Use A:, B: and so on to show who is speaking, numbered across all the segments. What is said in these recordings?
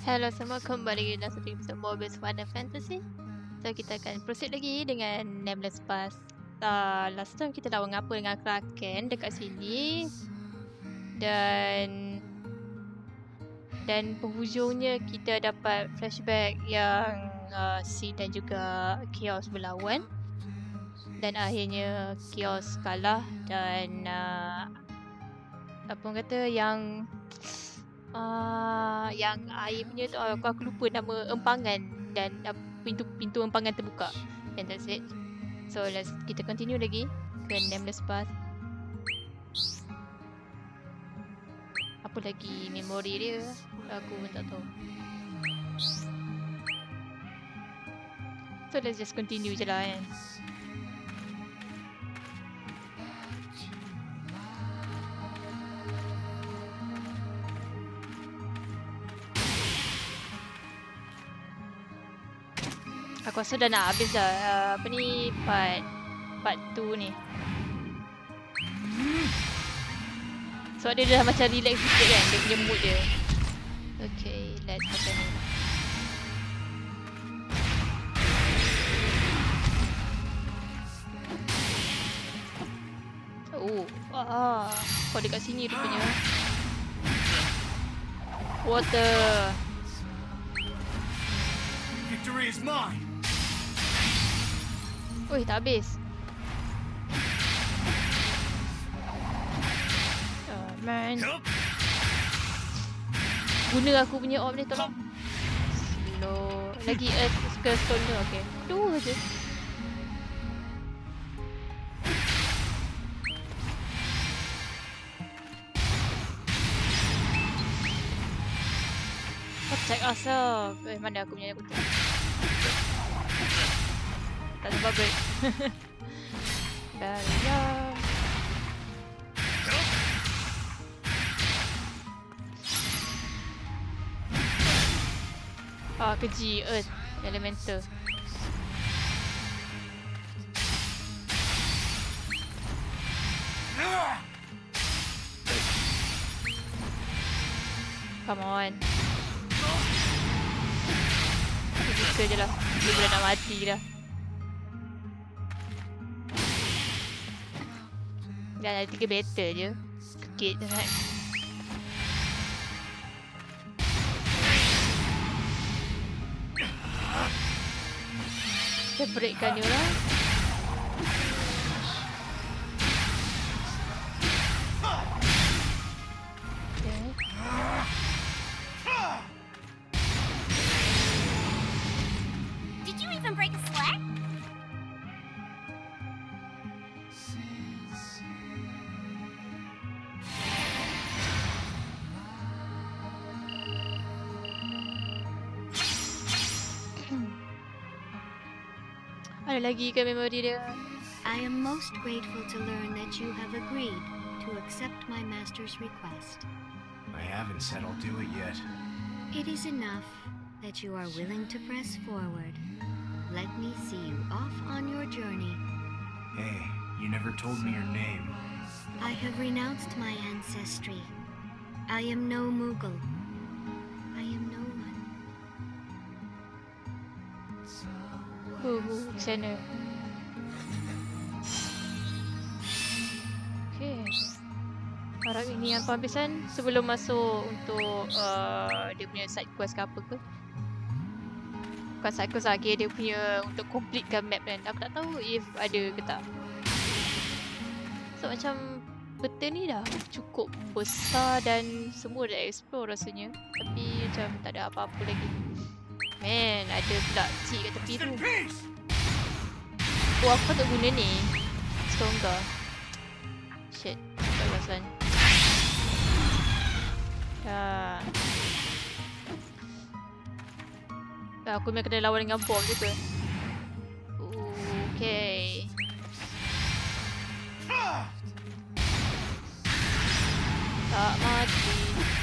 A: Hello semua, kembali dalam satu episode Mobile Final Fantasy. So kita akan proceed lagi dengan Nameless Pass. Last time kita lawan apa dengan Kraken dekat sini. Dan penghujungnya kita dapat flashback yang Sid dan juga Chaos berlawan. Dan akhirnya Chaos kalah dan apa orang kata yang air punya tu aku lupa nama empangan dan pintu empangan terbuka. And that's it. So kita continue lagi ke Nameless Path. Apa lagi memori dia aku pun tak tahu. So let's just continue je lah kan. Aku rasa dah nak habis dah apa ni part 2 ni. So dia dah macam relax sikit kan dia punya mood dia. Okay, let's continue. Kau dekat sini rupanya. Water.
B: Victory is mine.
A: Oi, tak habis. Man. Guna aku punya orb ni tolong. Slow. Lagi ke stone. Okay. Dua je. Protect ourselves. Mana aku punya kutu? Tak sempat break. Barrier. Keji Earth Elemental. Come on. Kita je lah. Dia boleh nak mati dah. Dah ada 3 battle je. Kekit sangat. Kita breakkan dia lah.
C: Did you even break a sweat?
A: Ada lagi ke memori dia?
C: I am most grateful to learn that you have agreed to accept my master's request.
B: I haven't said I'll do it yet.
C: It is enough that you are willing to press forward. Let me see you off on your journey.
B: Hey, you never told me your name.
C: I have renounced my ancestry. I am no Moogle. I am no one.
A: Sana. Okay. Harap ini yang penghabisan sebelum masuk untuk dia punya side quest ke apa ke. Bukan side quest lagi, dia punya untuk completekan map kan. Aku tak tahu if ada ke tak. So macam peta ni dah cukup besar dan semua dah explore rasanya. Tapi macam tak ada apa-apa lagi. Man, ada pula cik kat tepi tu. Oh, aku patut guna ni. Stronger. Shit, kebalasan. Aku memang kena lawan dengan bomb juga. Okay. Tak mati.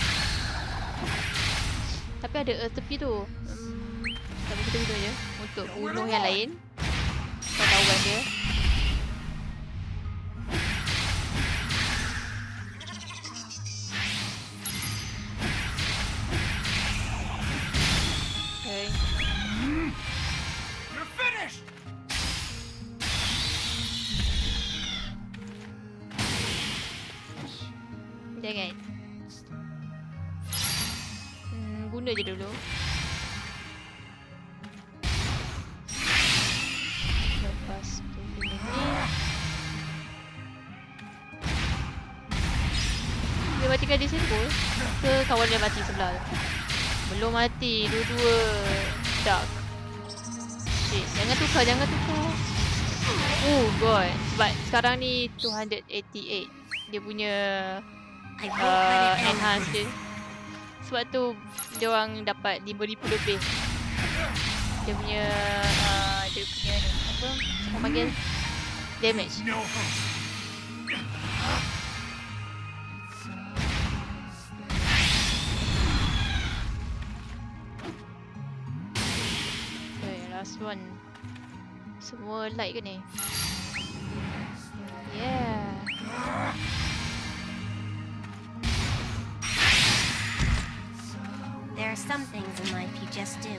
A: Tapi ada tepi tu. Tapi kita guna je untuk bunuh yang lain. Kau lawan dia. Dang it. Guna je dulu. Lepas tu guna ni. Dia matikan di sini pun ke kawan dia mati sebelah tu? Belum mati, dua-dua dark. Shit, jangan tukar. Oh god, sebab sekarang ni 288 dia punya enhance dia. Sebab tu dia orang dapat 5,000 lebih. Dia punya ni, apa? Orang panggil damage. Okay, last one. Semua light ke ni? Yeah.
D: There are some things in life you just do.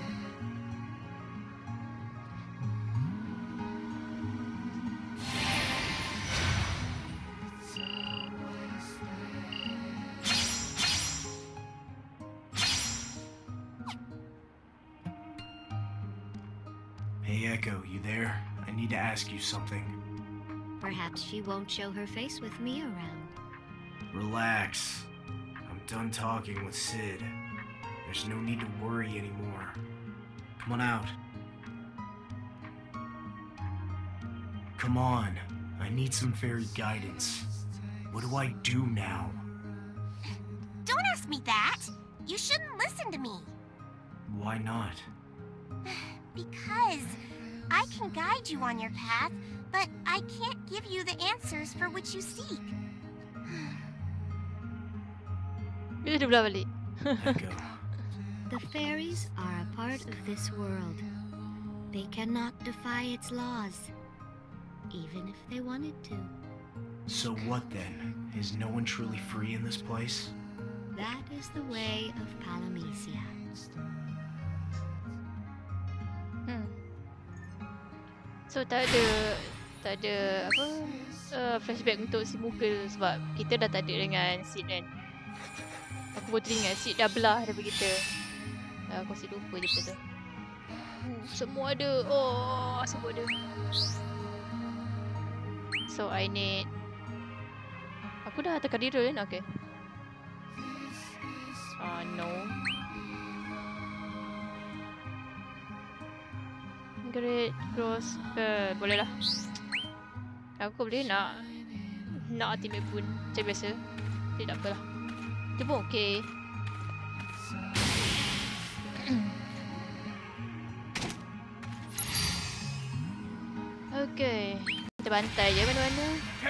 B: Hey Echo, you there? I need to ask you something.
C: Perhaps she won't show her face with me around.
B: Relax. I'm done talking with Sid. There's no need to worry anymore. Come on out. Come on. I need some fairy guidance. What do I do now?
D: Don't ask me that! You shouldn't listen to me.
B: Why not?
D: Because I can guide you on your path, but I can't give you the answers for which you seek.
A: Dia dah belah balik.
B: Echo.
C: The fairies are a part of this world. They cannot defy its laws, even if they wanted to.
B: So what then? Is no one truly free in this place?
C: That is the way of Palamecia.
A: So tak ada apa flashback untuk si Mughal sebab kita dah tak ada dengan Sid kan. Aku baru teringat Sid dah belah daripada kita. Aku asyik lupa je betul. Semua ada. Oh, semua ada. So I need. Aku dah tekan reroll kan? Okay. No. Great cross. Boleh lah. Aku boleh nak ultimate pun macam biasa. Tidak apalah. Itu pun okay. Okay. Kita bantai je mana-mana.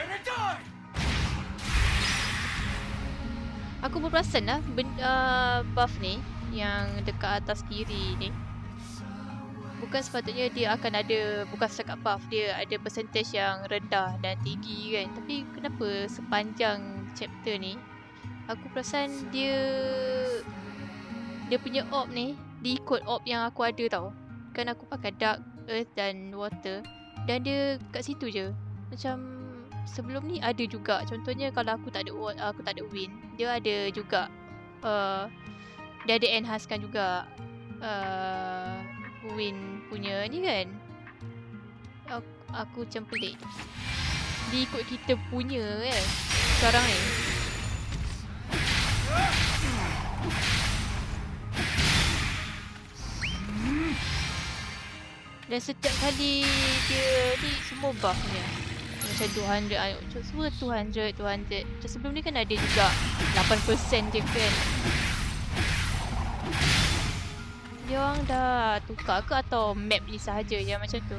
A: Aku berperasan lah buff ni yang dekat atas kiri ni. Bukan sepatutnya dia akan ada, bukan setakat buff, dia ada percentage yang rendah dan tinggi kan. Tapi kenapa sepanjang chapter ni aku perasan dia punya orb ni diikut orb yang aku ada tau. Kan aku pakai dark, earth dan water, dan dia kat situ je. Macam sebelum ni ada juga. Contohnya kalau aku tak ada wind, dia ada juga dia ada enhancekan juga wind punya ni kan. Aku macam pelik. Dia ikut kita punya kan sekarang ni. Dan setiap kali dia ni semua buff ni. Macam 200, semua 200. Macam sebelum ni kan ada juga 8% je kan. Dia orang dah tukar ke atau map ni sahaja yang macam tu?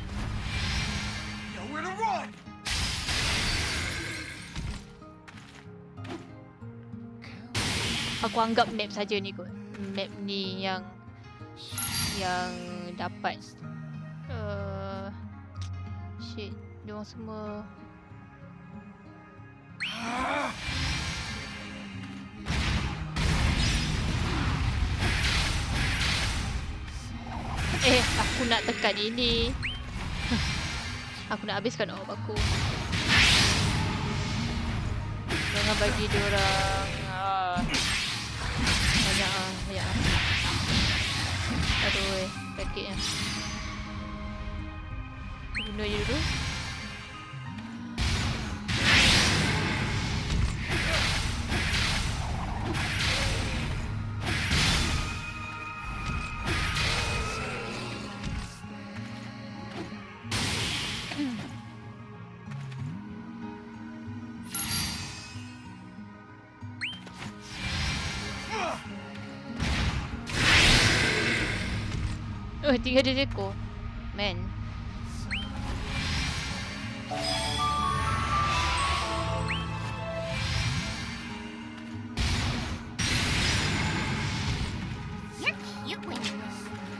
A: Aku anggap map saja ni kot. Map ni yang dapat shit, dia orang semua aku nak tekan ini. Aku nak habiskan orb aku. Jangan Jangan bagi dia orang banyak. Aduh, sakitnya. Bunuh je dulu. Oh, 3 dia ekor. Man.
D: You're cute when you win.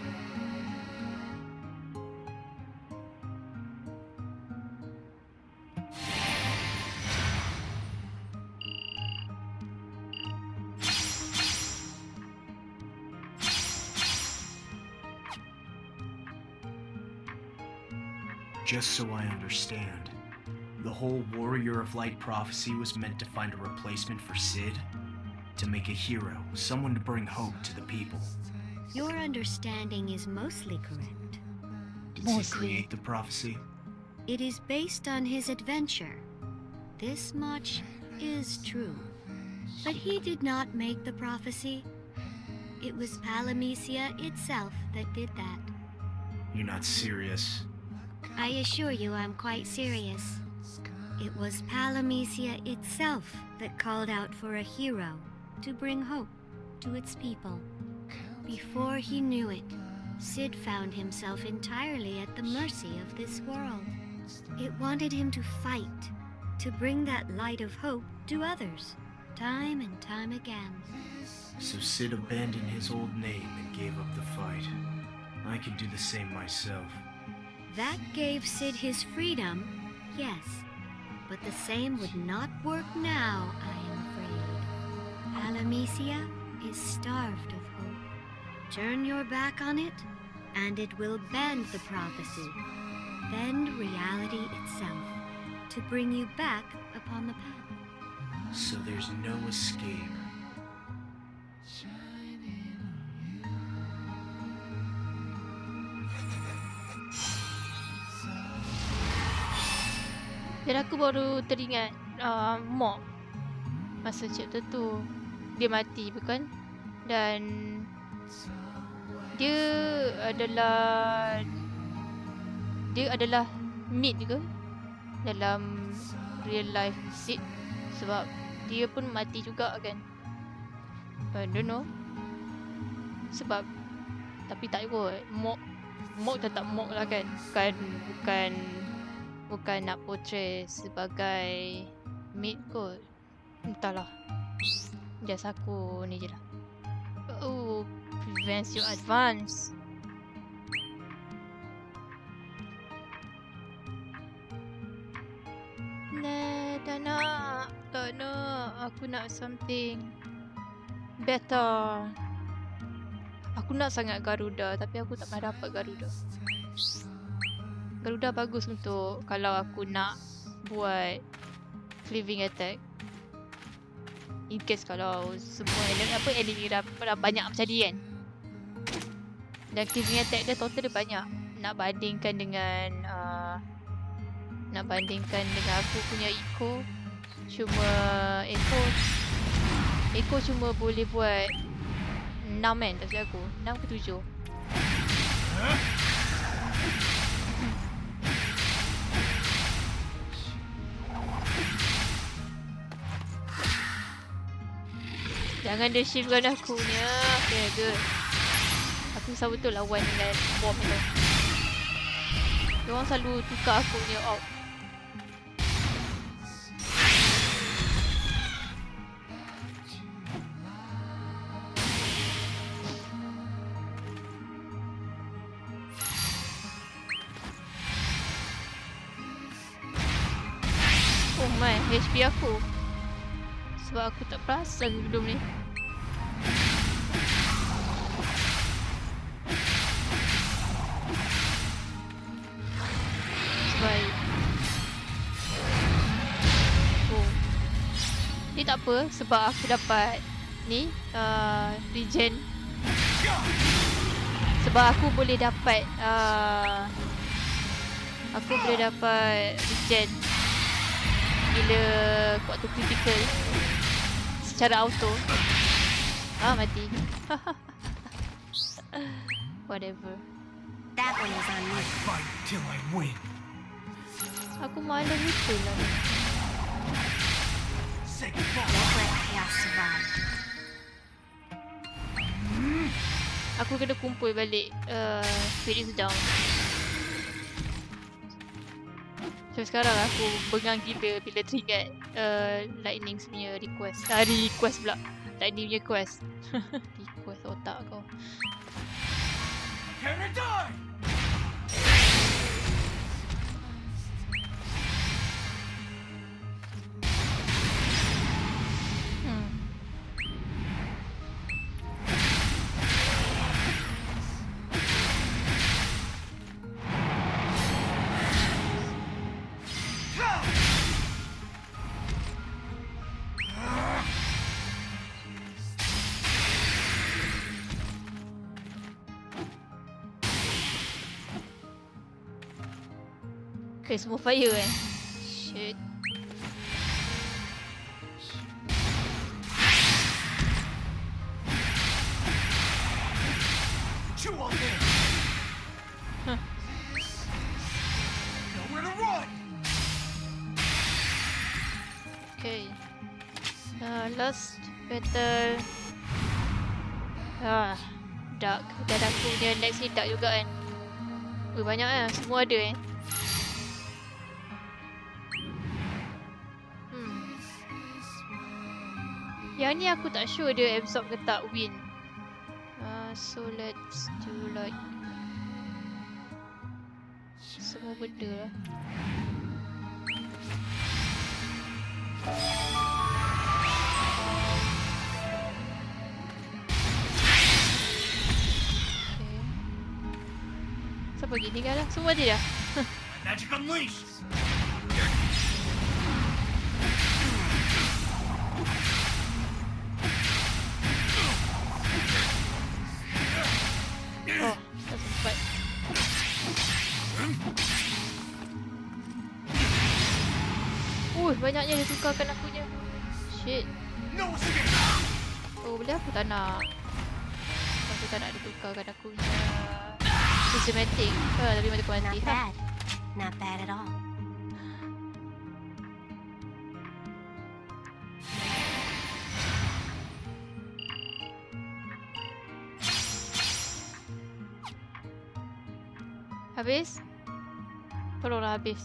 B: Just so I understand, the whole Warrior of Light prophecy was meant to find a replacement for Sid? To make a hero, someone to bring hope to the people.
C: Your understanding is mostly correct.
B: Did Sid create the prophecy?
C: It is based on his adventure. This much is true. But he did not make the prophecy. It was Palamecia itself that did that.
B: You're not serious.
C: I assure you I'm quite serious. It was Palamecia itself that called out for a hero to bring hope to its people. Before he knew it, Sid found himself entirely at the mercy of this world. It wanted him to fight, to bring that light of hope to others, time and time again.
B: So Sid abandoned his old name and gave up the fight. I could do the same myself.
C: That gave Sid his freedom, yes. But the same would not work now, I am afraid. Palamecia is starved of hope. Turn your back on it, and it will bend the prophecy. Bend reality itself, to bring you back upon the path.
B: So there's no escape.
A: Dan aku baru teringat Mok masa chapter tu dia mati bukan? Dan dia adalah Mid juga dalam real life Sid, sebab dia pun mati juga kan. I don't know sebab, tapi tak kot. Mok tetap Mok lah kan, bukan nak portray sebagai Mid kot. Entahlah, just aku ni je lah. Oh, prevents your advance. Nah, tak nak. Aku nak something better. Aku nak sangat Garuda, tapi aku tak pernah dapat Garuda. Garuda bagus untuk kalau aku nak buat cleaving attack. In case kalau semua enemy dah banyak macam dia kan. Dan cleaving attack dia total dia banyak. Nak bandingkan dengan aku punya Eco, cuma Eco cuma boleh buat 6 kan, tak silap aku 6 ke 7. Jangan dia shiftkan aku punya. Okay, good. Aku selalu betul lawan dengan bomb tu. Diorang selalu tukar aku punya orb. Oh my, HP aku. Sebab aku tak perasan sebelum ni. Baik. Oh. Dia Kenapa? Sebab aku dapat ni regen. Sebab aku boleh dapat regen bila waktu critical secara auto. Mati. Whatever.
D: That one was on me.
B: I fight till I win.
A: Aku malah lupa lah.
B: Say goodbye.
D: Don't let chaos survive.
A: Aku kena kumpul balik spirits down. So sekarang aku bengang gila bila teringat Lightning punya request. Request pula. Lightning punya quest. Request otak kau.
B: Can I die?
A: Okay, semua fire Shit.
B: Chew on this. Nowhere to run.
A: Okay. Last battle. Dark. Dan aku punya next ni dark juga kan. Banyak lah. Semua ada Yang ni aku tak sure dia absorb ke tak win. So let's do like semua benda lah. Okay. Siapa lagi tinggal lah? Semua dia dah.
B: Magic unleashed.
A: Oh, tak sempat. Banyaknya dia tukarkan akunya. Shit. Oh, boleh aku tak nak. Aku tak nak dia tukarkan akunya systematic. Tapi macam kuanti.
D: Not bad. Not bad at all.
A: Habis? Tolonglah habis.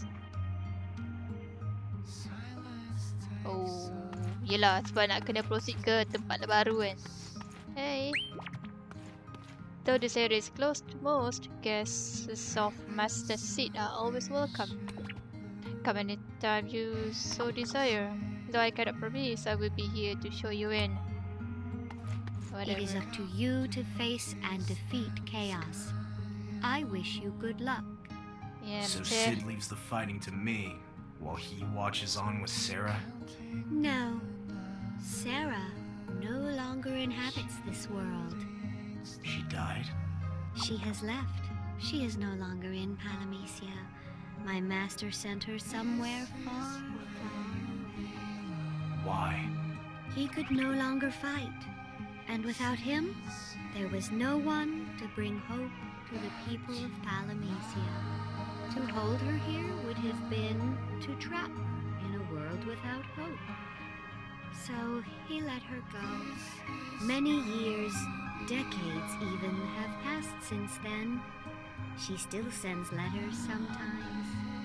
A: Oh, yelah sebab nak kena proceed ke tempat baru kan. Hey. Though this area is closed to most, guests of Master Sid are always welcome. Come anytime you so desire. Though I cannot promise I will be here to show you in. Whatever.
C: It is up to you to face and defeat chaos. I wish you good luck.
A: Yeah,
B: So Sid leaves the fighting to me, while he watches on with Sarah?
C: No. Sarah no longer inhabits this world.
B: She died?
C: She has left. She is no longer in Palamecia. My master sent her somewhere far, far away.
B: Why?
C: He could no longer fight. And without him, there was no one to bring hope to the people of Palamecia. To hold her here would have been to trap her in a world without hope. So he let her go. Many years, decades even, have passed since then. She still sends letters sometimes.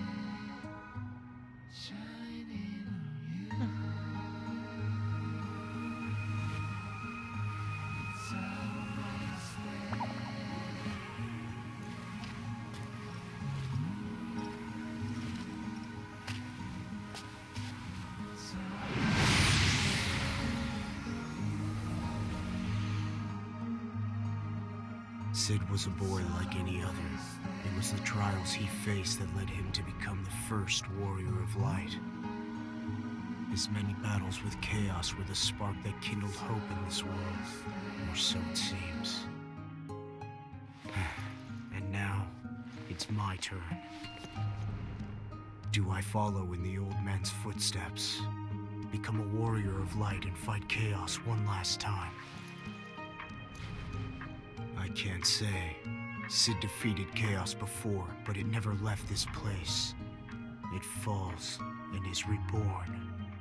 B: Sid was a boy like any other. It was the trials he faced that led him to become the first warrior of light. His many battles with chaos were the spark that kindled hope in this world, or so it seems. And now, it's my turn. Do I follow in the old man's footsteps? Become a warrior of light and fight chaos one last time? I can't say. Sid defeated chaos before, but it never left this place. It falls and is reborn.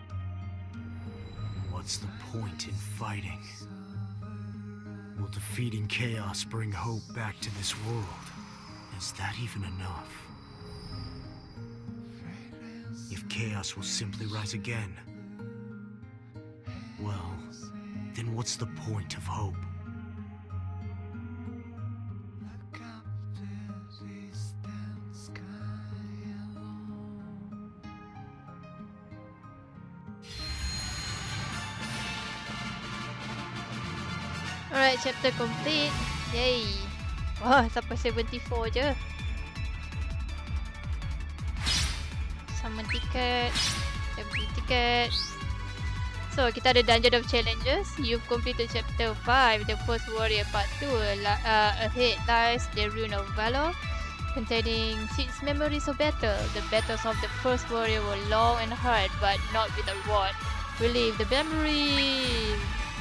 B: What's the point in fighting? Will defeating chaos bring hope back to this world? Is that even enough? If chaos will simply rise again, well, then what's the point of hope?
A: Alright, chapter complete. Yay. Wah, sampai 74 je. Summon ticket. Beli ticket. So, kita ada Dungeon of Challenges. You've completed chapter 5, the First Warrior Part 2. Ahead lies the Rune of Valor, containing Sid's memories of battle. The battles of the First Warrior were long and hard, but not without reward. Relive the memories.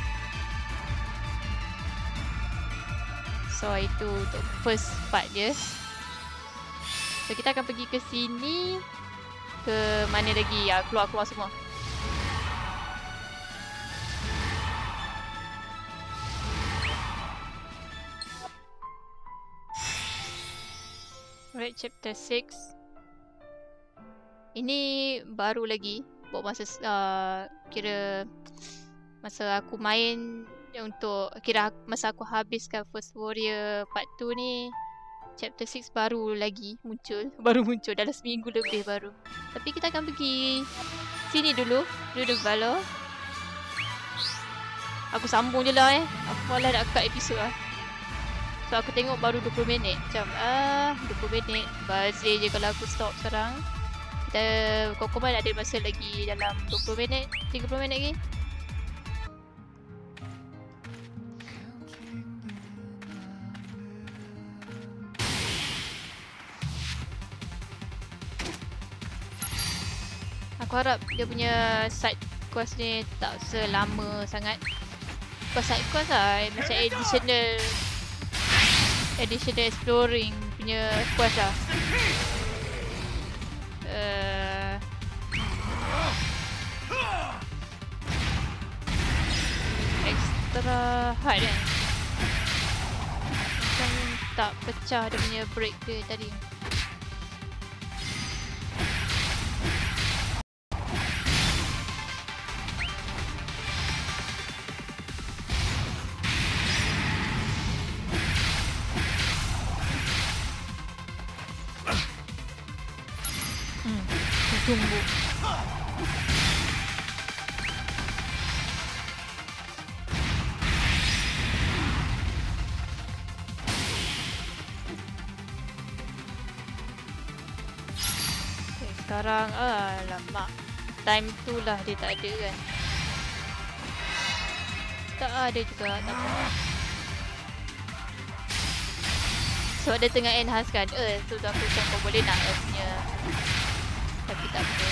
A: So itu untuk first part dia. So kita akan pergi ke sini. Ke mana lagi? Ya, keluar-keluar semua. Alright, chapter 6. Ini baru lagi. Buat masa kira masa aku main untuk masa aku habiskan First Warrior Part 2 ni, chapter 6 baru lagi muncul. Baru muncul dalam seminggu lebih baru. Tapi kita akan pergi sini dulu, Rune of Valor. Aku sambung je lah Aku malah nak cut episod lah. So aku tengok baru 20 minit. Macam 20 minit bazir je kalau aku stop sekarang. Kita Kokoman ada masa lagi dalam 20 minit 30 minit lagi. Aku harap dia punya side quest ni tak selama sangat. Bukan side quest lah, macam additional exploring punya quest lah. Extra hard kan. Macam tak pecah dia punya break dia tadi. Tunggu. Okay, sekarang lama. Time tu lah dia tak ada kan. Tak ada juga, tak apa. So dia tengah enhance kan so tu aku cakap kau boleh nak punya. Tapi tak apa.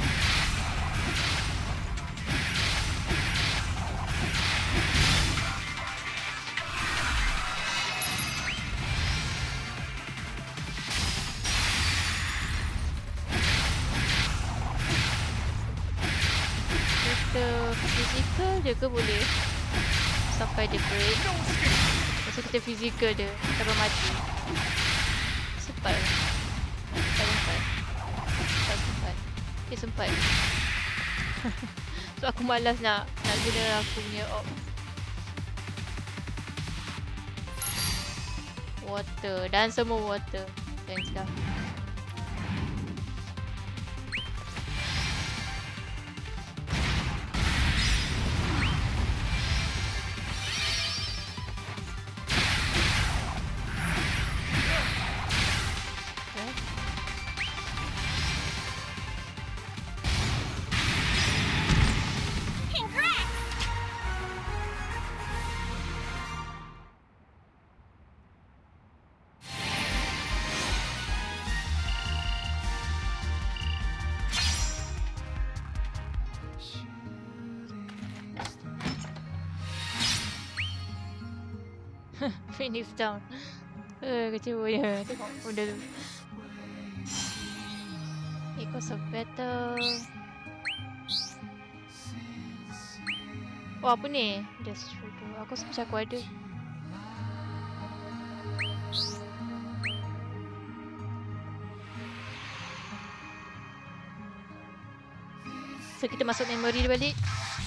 A: Kita fizikal je ke boleh sampai dia break. Lepas tu kita fizikal dia sampai mati. Sempat. Sempat. So aku malas nak guna aku punya water dan semua water. Thanks dah. Phoenix down. Kecewanya. Tengok benda tu. Echoes of battle. Oh, apa ni? Destroy tu. Aku rasa macam aku ada. So kita masuk memory dia balik.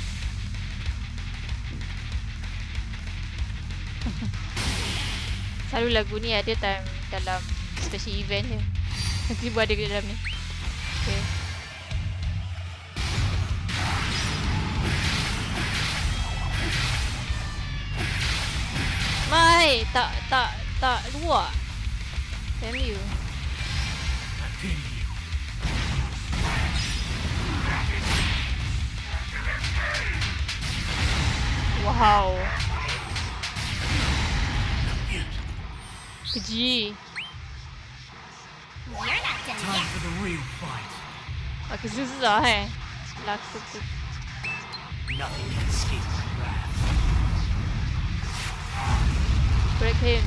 A: Selalu lagu ni ada time dalam special event dia. Nanti buat ada kat dalam ni. Okay. Mai, tak luar. Damn you. Wow. Keji.
D: You're not done
B: Time
D: yet.
B: for the real fight.
A: Aku susah laku tu.
B: Nothing can escape my wrath.
A: Break him.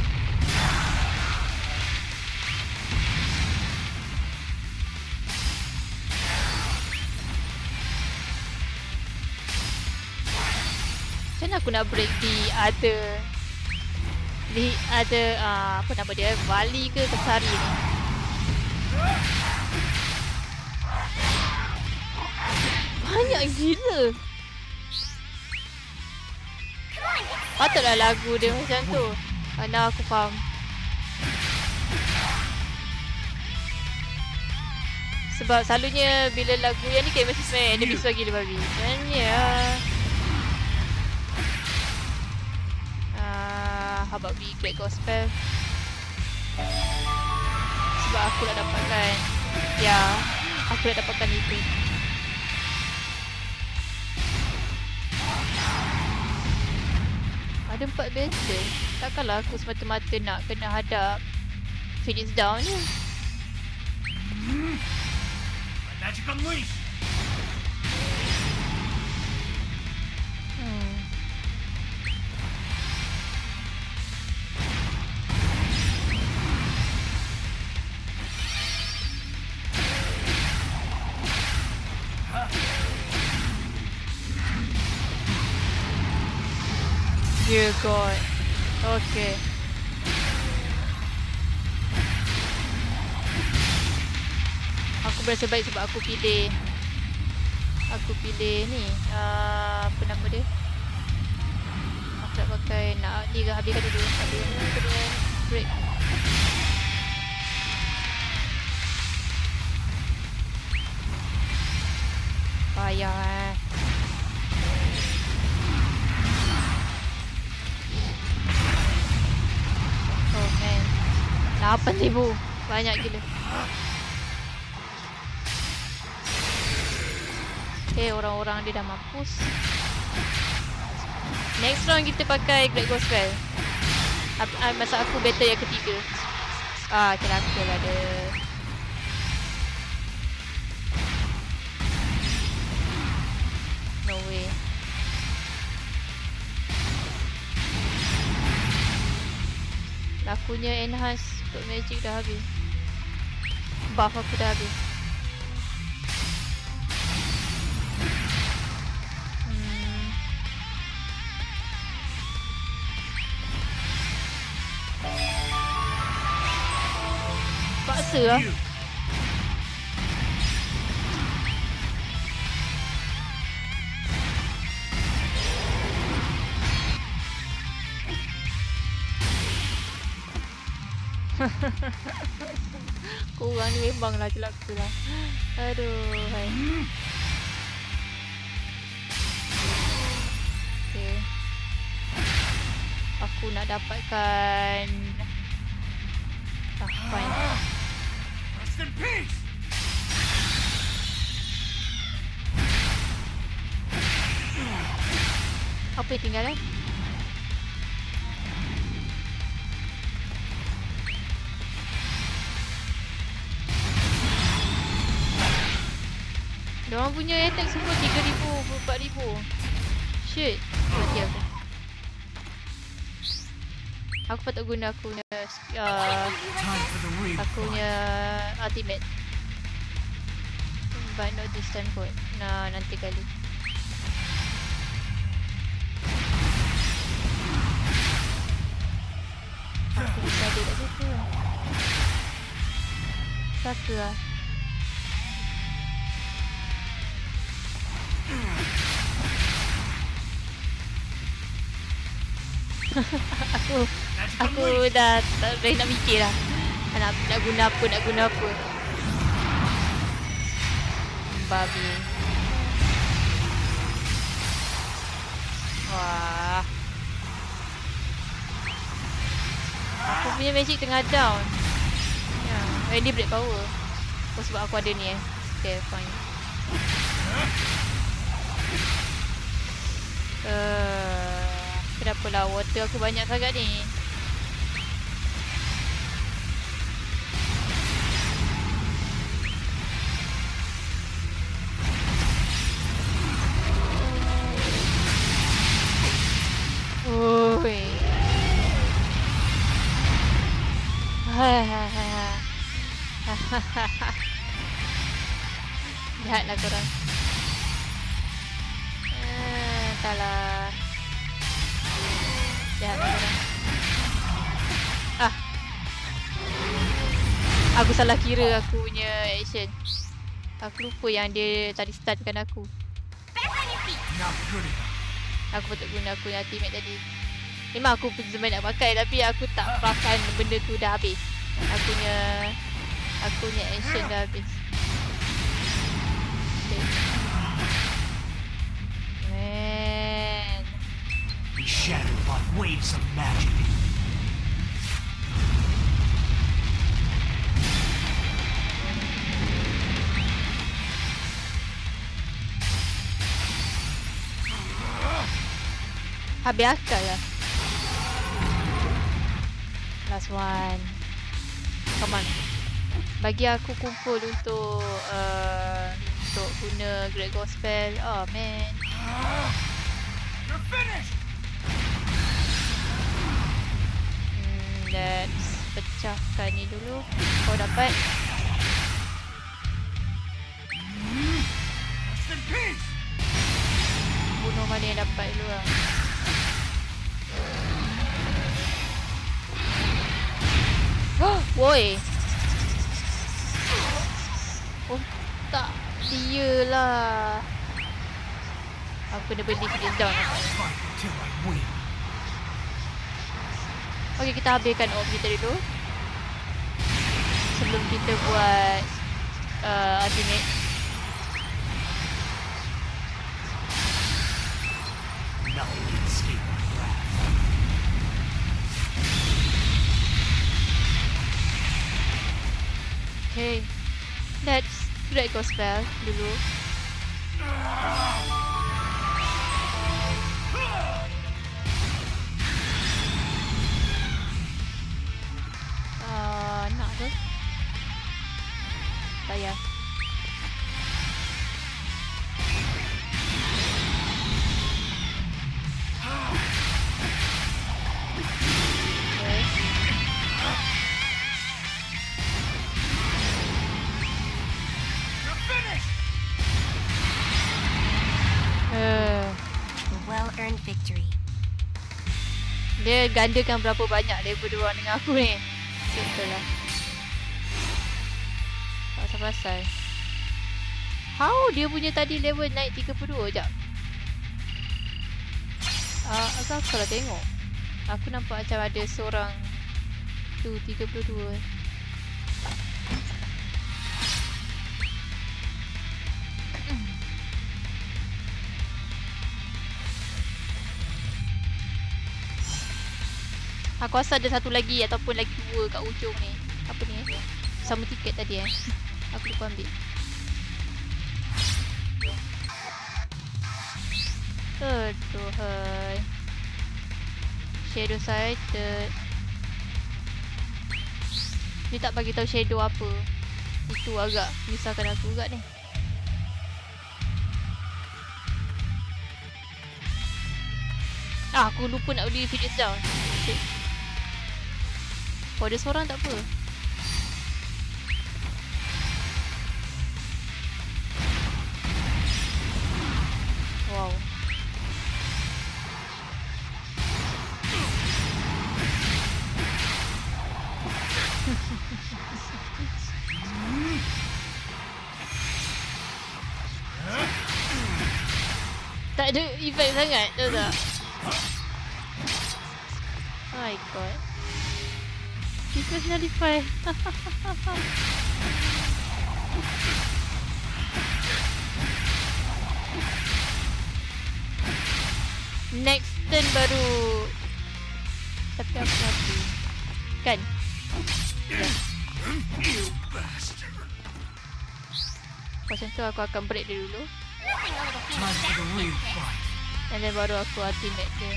A: Macam mana aku nak break di other apa nama dia, Vali ke Kesari ni? Banyak gila. Patutlah lagu dia macam tu. Mana aku faham. Sebab selalunya bila lagu yang ni kayak macam sebenarnya enemy suara gila babi. Sebenarnya how about we Great Gospel? Sebab aku dah dapatkan. Ya, aku dah dapatkan itu. Ada 4 battle. Takkanlah aku semata-mata nak kena hadap Phoenix down ni.
B: Magic unleashed.
A: Dear God. Okay. Aku berasa baik sebab aku pilih ni. Apa nama dia? Aku nak pakai ni ke, habiskan dulu. Habiskan break. Payah Oh man, 8,000. Banyak gila. Okay, orang-orang dia dah mampus. Next round kita pakai Great Gospel. Masa aku battle yang ketiga. Celaka lah ada. No way. Lakunya enhance untuk magic dah habis. Buff aku dah habis. Paksa lah. Korang ni memanglah celaka lah. Aduh, hai. Okay. Aku nak dapatkan fine.
B: Rest in peace.
A: Apa yang tinggal Diorang punya attack semua 3,000, 4,000. Shit. Mati aku. Aku patut guna aku punya
B: Time for the real
A: aku
B: fight.
A: punya ultimate. But not this time kot. Nah, nanti kali. Aku bisa ada kat situ. Saka lah. Aku dah tak boleh nak fikir lah. Nak guna apa. Babi. Wah. Aku punya magic tengah down. Ya, dia break power. Oh, sebab aku ada ni Okay, fine. Kenapa lah water aku banyak sangat ni? Oi. Jahatlah korang. Entahlah. Jahatlah korang. Aku salah kira aku punya action. Aku lupa yang dia tadi stunkan aku.
B: Not good enough.
A: Aku patut guna aku punya ultimate tadi. Memang aku sebenarnya nak pakai tapi aku tak pakai benda tu dah habis. Aku punya action dah habis. Okay. Man.
B: Be shattered by waves of magic.
A: Habis akal lah. Last one. Come on. Bagi aku kumpul untuk guna Great Ghost Spell. Oh man.
B: You're finished.
A: Let's pecahkan ni dulu. Kau dapat.
B: Rest in peace.
A: Bunuh mana yang dapat dulu lah. Woi. Oh tak. Dia lah. Aku kena beli dia down.
B: Fight until I win.
A: Okay, kita habiskan orb kita dulu. Sebelum kita buat ultimate.
B: Nothing can escape my wrath.
A: Okay. Let's Great Ghost Spell dulu. Nak ke? Tak payah.
D: Well-earned victory.
A: Dia gandakan berapa banyak level dia orang dengan aku ni. Betul lah. Tak pasal-pasal. How dia punya tadi level naik 32 jap. Agak aku salah tengok. Aku nampak macam ada seorang tu 32. Aku rasa ada satu lagi ataupun lagi dua kat ujung ni. Apa ni Sama tiket tadi Aku lupa ambil. Aduhai. Shadow sighted. Dia tak bagi tahu shadow apa. Itu agak menyusahkan aku juga ni. Aku lupa nak beli Phoenix down. Shit. Oh, dia seorang tak apa. Wow. Tak ada effect sangat, tahu tak? Oh my god. Defense nullify. Next turn baru. Tapi aku mati. Kan? Ya. Macam tu aku akan break dia dulu. And then baru aku ultimate dia.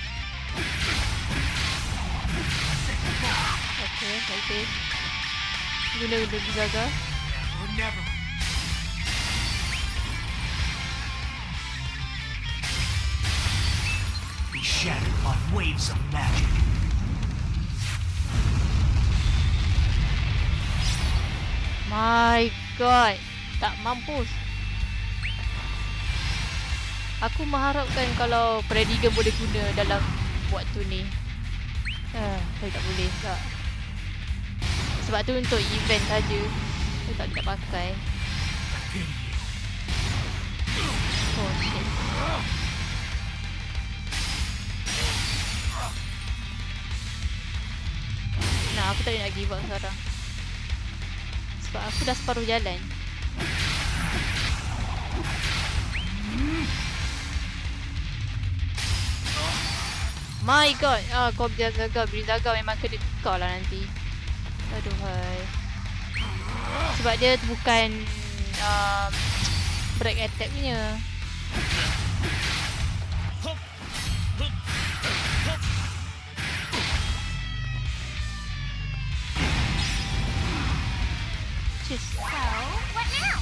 A: Okay, okay. Guna Blizzaga.
B: Be shattered by waves of magic.
A: My god, tak mampus. Aku mengharapkan kalau Prediger boleh guna dalam waktu ni. Tapi tak boleh tak. Sebab tu untuk event saja. Aku tak boleh pakai. Oh shit. Nah, aku tak nak give up sekarang. Sebab aku dah separuh jalan. My god. Kau Blizzaga memang kena tukar lah nanti. Aduhai. Sebab dia bukan break attack punya. Jeez.
D: So, what now?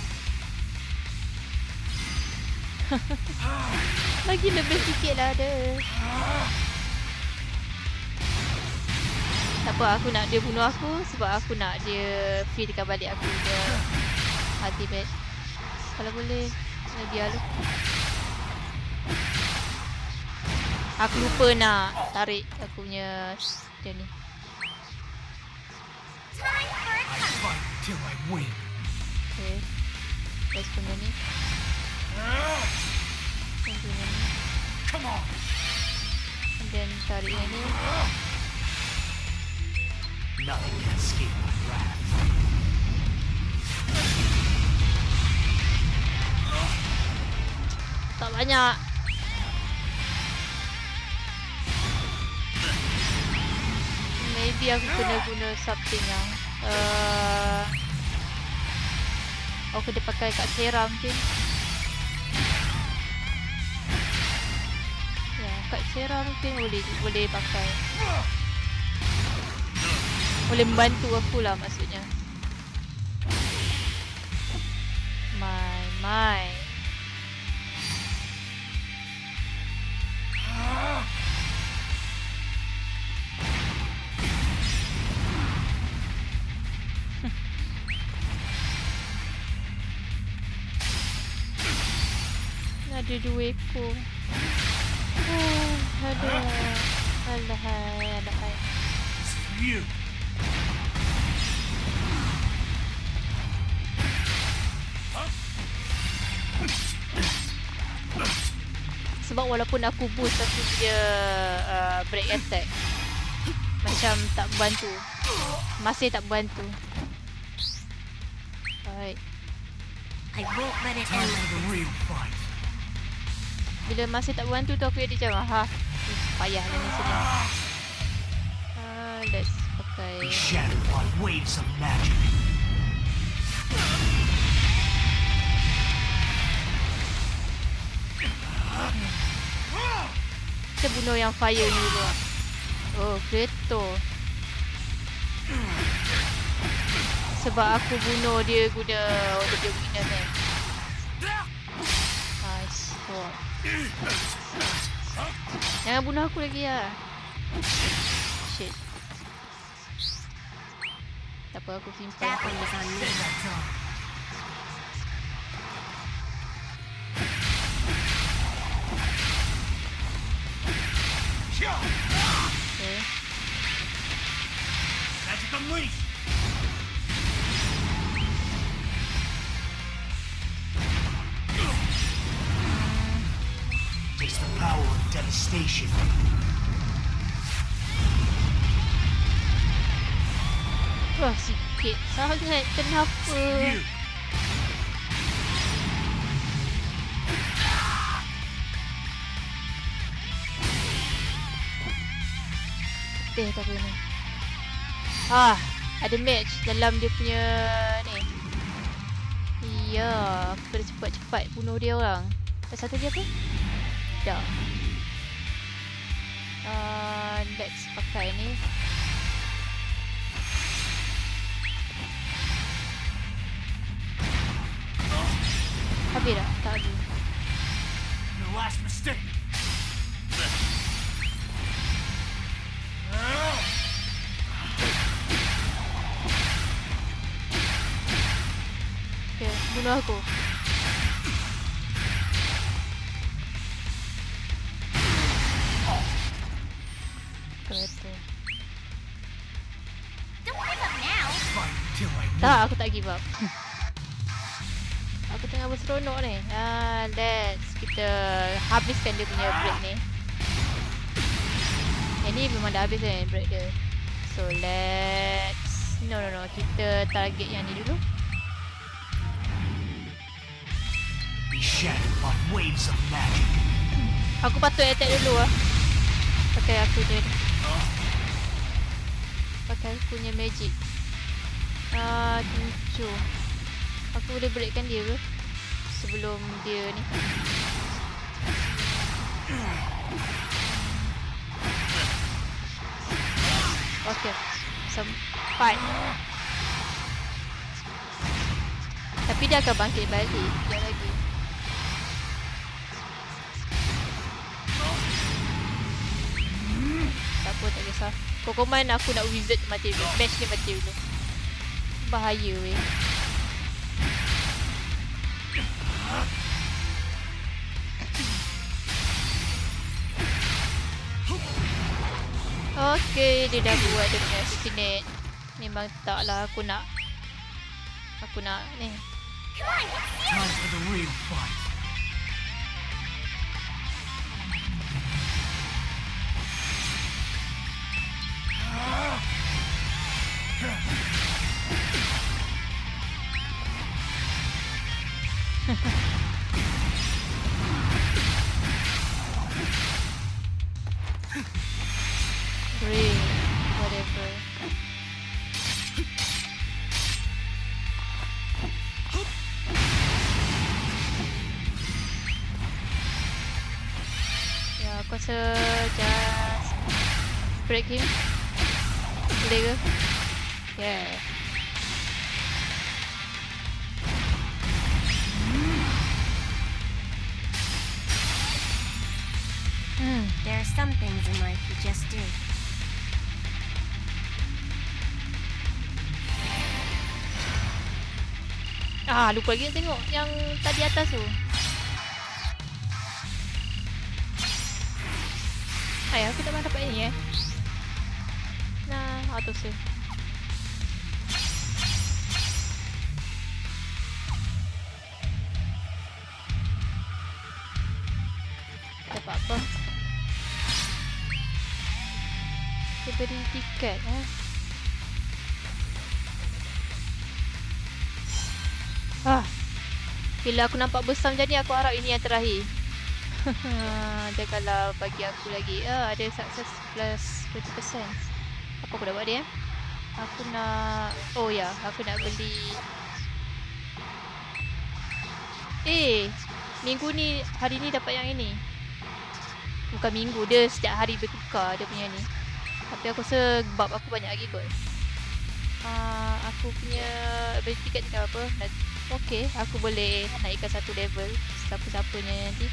A: Lagi lebih sikit lah ada. Tak apa, aku nak dia bunuh aku sebab aku nak dia feedkan balik aku dia ultimate. Kalau boleh, biarlah. Aku lupa nak tarik aku punya dia ni.
B: Till I win.
A: Okay. Let's guna ni. Guna ni.
B: Come on.
A: And then tarik yang ni.
B: Nothing can escape my wrath.
A: Tak banyak. Maybe aku kena guna something yang aku kena pakai kat Serah mungkin. Ya, kat Serah mungkin boleh pakai. Boleh membantu aku lah maksudnya. My. Ada 2 ekor. Alahai.
B: You.
A: Sebab walaupun aku boost aku punya break attack, macam tak membantu. Masih tak membantu. Alright.
D: I won't let it end like this.
A: Bila masih tak membantu tu aku jadi macam payah lah ni sini. Let's pakai.
B: Be shattered by waves of magic.
A: Kita bunuh yang fire ni dulu. Oh, Kreto. Sebab aku bunuh dia guna order dia weakness kan. Nice. Oh. Jangan bunuh aku lagi lah. Shit. Tak apa, aku simpan.
D: That one was on me.
A: Okay.
B: Magic unleashed! Taste the power of devastation.
A: Wah, sikit sangat. Kenapa?
B: You.
A: Tak apa ni. Ada match dalam dia punya ni. Ya, aku kena cepat-cepat bunuh dia orang. Satu lagi apa? Dah. Let's pakai ni. Habis dah? Tak habis.
B: Your last mistake.
A: Okay, bunuh aku. Kereta.
D: Don't give up now.
B: Fight till I win.
A: Tak, aku tak give up. Aku tengah berseronok ni. Let's kita habiskan dia punya break ni. Yang ni memang dah habis kan break dia. So let's no. Kita target yang ni dulu.
B: Be shattered by waves of magic.
A: Aku patut attack dulu lah. Pakai aku je ni. Pakai aku punya magic. 7. Aku boleh breakkan dia ke? Sebelum dia ni. Okay. Sempat. Tapi dia akan bangkit balik. Sekejap lagi. Tak apa, tak kisah. Kokoman aku nak wizard mati dulu. Match ni mati dulu. Bahaya weh. Okay, dia dah buat dia punya assassinate. Memang taklah aku nak ni.
B: Time for the real fight.
A: Great, whatever. Ya, aku rasa just break him. Boleh ke? Yeah.
D: There are some things in life you just do.
A: Lupa lagi nak tengok yang tadi atas tu. Aku tak pernah dapat ni Nah, auto save. Dapat apa? Dia beri tiket Bila aku nampak besar macam ni, aku harap ini yang terakhir. Dia kalau bagi aku lagi ada success plus 20%. Apa aku dah buat dia? Aku nak aku nak beli minggu ni, hari ni dapat yang ini. Bukan minggu, dia setiap hari bertukar dia punya ni. Tapi aku rasa bab aku banyak lagi kot. Aku punya beli tiket ni apa? Okay, aku boleh naikkan satu level siapa-siapanya nanti.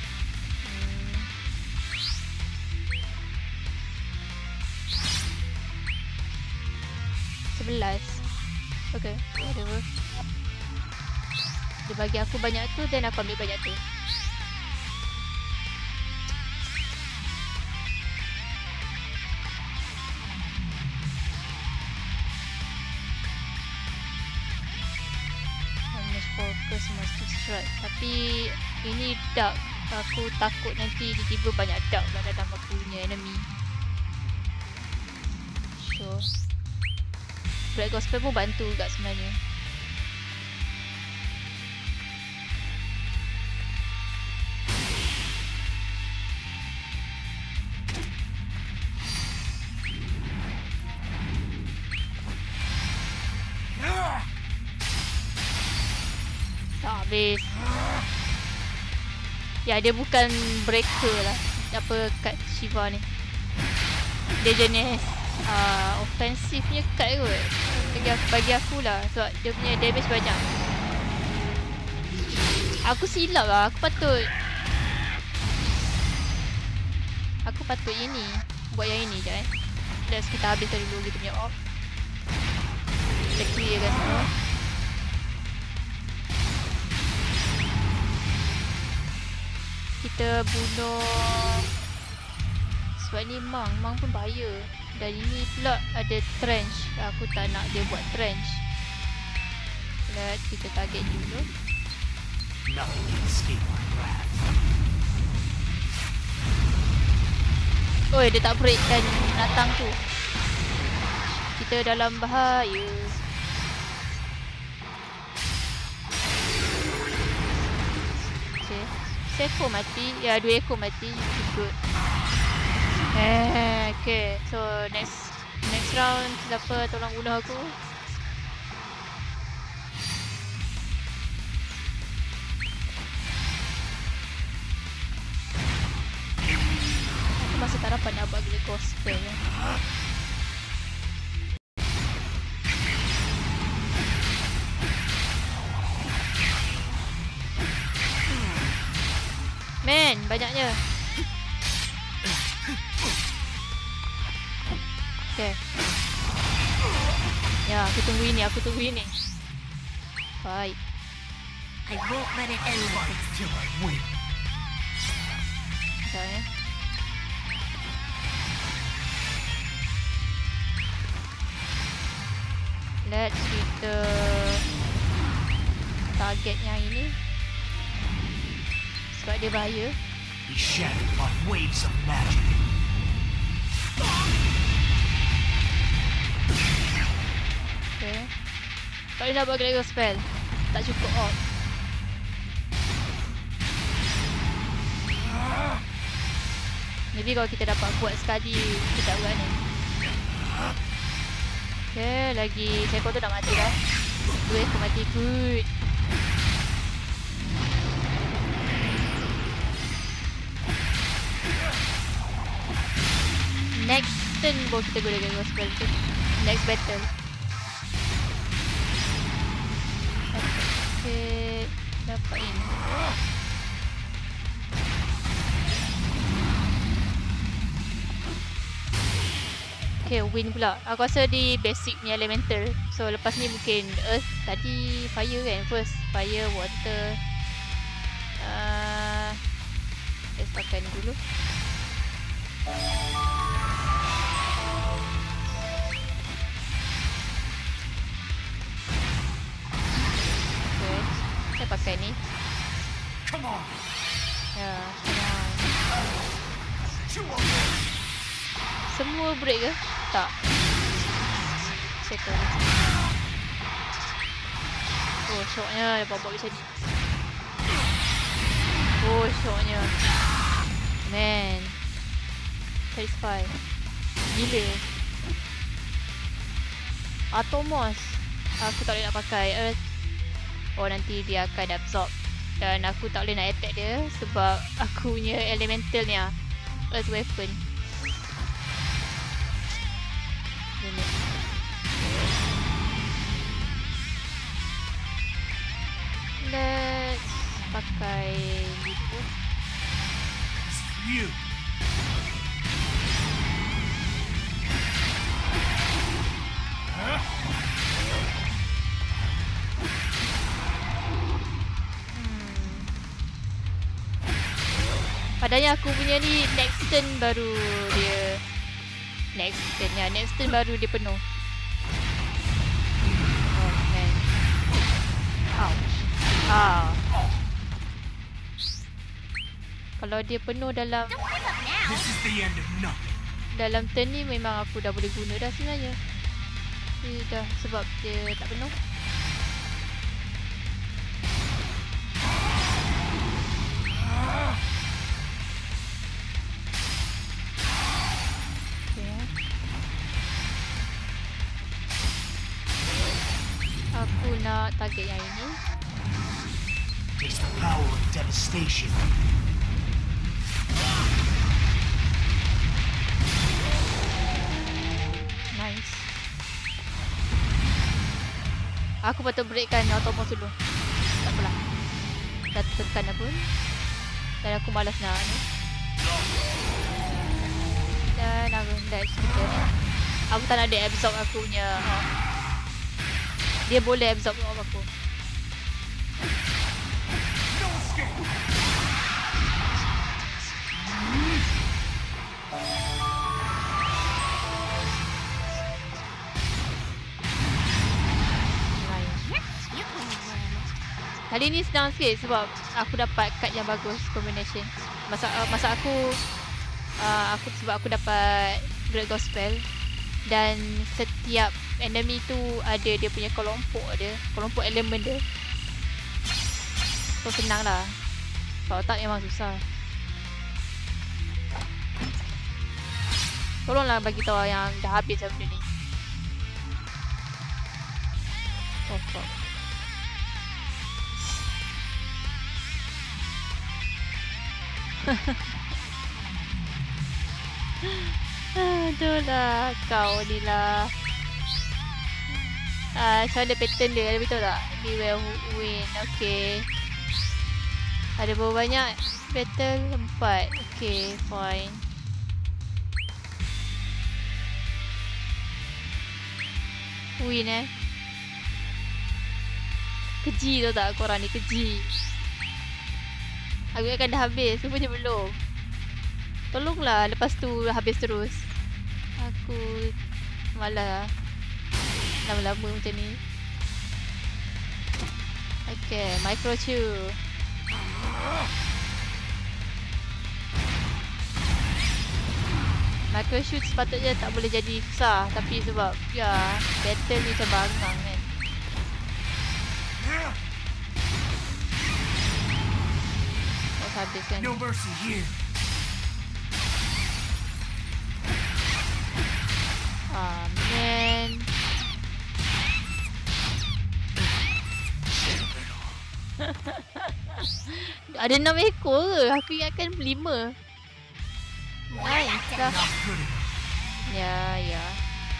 A: 11. Okay, whatever. Dia bagi aku banyak tu, then aku ambil banyak tu. Focus must distract. Tapi ini dark. Aku takut nanti tiba-tiba banyak dark lah dalam aku punya enemy. So Black Gospel pun bantu juga sebenarnya. Habis. Ya, dia bukan breaker lah. Apa kat Shiva ni. Dia jenis offensive punya cut kot. Bagi aku lah. Sebab dia punya damage banyak. Aku silap lah. Aku patut ini. Buat yang ini je Let's kita habiskan dulu kita punya off. Kita clearkan semua. Kita bunuh. Sebab ni Mang pun bahaya. Dan ini pula ada trench. Aku tak nak dia buat trench. Let's kita target dulu. Oi, dia tak break kan datang tu. Kita dalam bahaya. Okay. Seekor mati. Ya, 2 ekor mati. Good. Okay. So next round siapa tolong bunuh aku? Aku masih tak dapat nak buat Great Gospel ya. Man, banyaknya. Okay. Ya, aku tunggu ini. Fight.
D: I won't let it end like this till I win.
A: Okay. Let's kita target yang ini. Sebab dia bahaya.
B: Be shattered by waves of magic.
A: Okay. Tak boleh nak buat Great Gospel. Tak cukup off. Maybe kalau kita dapat buat sekali, kita buat ni. Okay, lagi seekor tu dah mati dah. 2 ekor mati. Good. Next turn baru kita guna Great Gospel tu. Next battle. Okay, dapat ini. Okay, wind pula. Aku rasa di basic ni elemental. So lepas ni mungkin earth. Tadi fire kan first. Fire, water. Let's pakai ni dulu. Saya pakai ni.
B: Come on.
A: Ya, senang. Semua break ke? Tak. Settle. Oh, shocknya dapat buat macam ni. Oh, shocknya. Man. Satisfy. Gila. Atomos. Aku tak boleh nak pakai Earth. Oh, nanti dia akan absorb. Dan aku tak boleh nak attack dia sebab aku punya elemental ni Earth weapon. Let's pakai gitu. Adanya aku punya ni next turn baru dia next turn baru dia penuh. Oh man. Ouch. Kalau dia penuh dalam
B: This is the end of nothing.
A: dalam turn ni memang aku dah boleh guna dah sebenarnya. Dah sebab dia tak penuh. Aku nak target yang ini.
B: Taste the power of devastation.
A: Nice. Aku patut breakkan automos dulu. Tak apalah. Dah tekan dah pun. Dan aku malas nak ni. Dan aku dah executor ni. Aku tak nak dia absorb aku punya dia boleh absorb off aku. Kali ni senang sikit sebab aku dapat card yang bagus combination. Masa aku sebab aku dapat Great Gospel dan setiap enemy tu ada dia punya kelompok elemen dia. So senang lah. Kalau tak memang susah. Tolonglah bagi tahu yang dah habis benda ni. Oh fuck. Aduh lah, kau ni lah. Macam mana pattern dia, ada betul tak? He will win, okay. Ada berapa banyak battle? 4, okay, fine. Win keji tau tak korang ni, keji. Aku akan dah habis, rupanya belum. Tolonglah lepas tu habis terus. Aku malas lama-lama macam ni. Okay, micro chew. Micro shoot sepatutnya tak boleh jadi susah, tapi sebab ya battle ni macam bangang kan. Habis kan.
B: No mercy here.
A: Man. Ada 6 ekor ke? Aku ingatkan 5. Nice dah. Ya.